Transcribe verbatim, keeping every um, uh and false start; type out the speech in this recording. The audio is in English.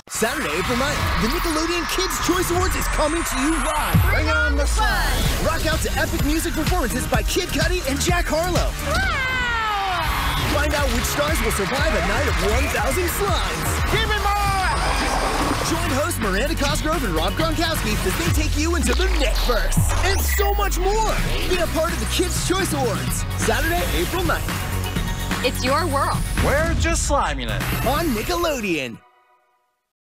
Saturday, April ninth, the Nickelodeon Kids' Choice Awards is coming to you live. Bring on the sun! Rock out to epic music performances by Kid Cudi and Jack Harlow. Wow! Find out which stars will survive a night of one thousand slides. Give me more! Join hosts Miranda Cosgrove and Rob Gronkowski as they take you into the Nickverse. And so much more. Be a part of the Kids' Choice Awards. Saturday, April ninth. It's your world. We're just sliming it. On Nickelodeon.